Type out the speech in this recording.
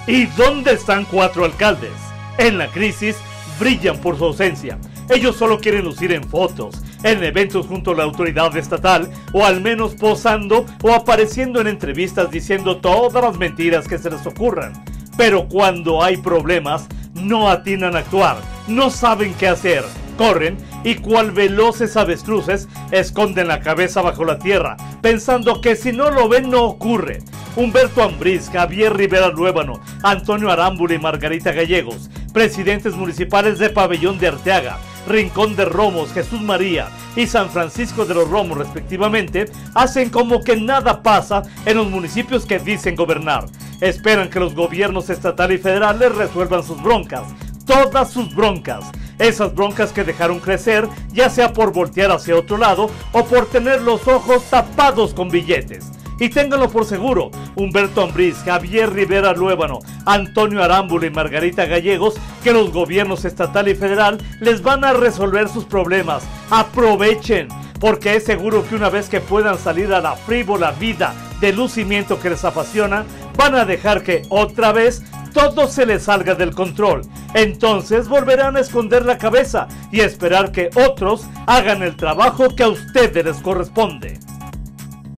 ¿Y dónde están 4 alcaldes? En la crisis brillan por su ausencia. Ellos solo quieren lucir en fotos, en eventos junto a la autoridad estatal, o al menos posando o apareciendo en entrevistas diciendo todas las mentiras que se les ocurran. Pero cuando hay problemas, no atinan a actuar, no saben qué hacer, corren y cual veloces avestruces esconden la cabeza bajo la tierra, pensando que si no lo ven no ocurre. Humberto Ambriz, Javier Rivera Luébano, Antonio Arámbula y Margarita Gallegos, presidentes municipales de Pabellón de Arteaga, Rincón de Romos, Jesús María y San Francisco de los Romos respectivamente, hacen como que nada pasa en los municipios que dicen gobernar. Esperan que los gobiernos estatal y federal les resuelvan sus broncas, todas sus broncas. Esas broncas que dejaron crecer, ya sea por voltear hacia otro lado o por tener los ojos tapados con billetes. Y ténganlo por seguro, Humberto Ambriz, Javier Rivera Luébano, Antonio Arámbula y Margarita Gallegos, que los gobiernos estatal y federal les van a resolver sus problemas. Aprovechen, porque es seguro que una vez que puedan salir a la frívola vida de lucimiento que les apasiona, van a dejar que otra vez todo se les salga del control. Entonces volverán a esconder la cabeza y esperar que otros hagan el trabajo que a ustedes les corresponde.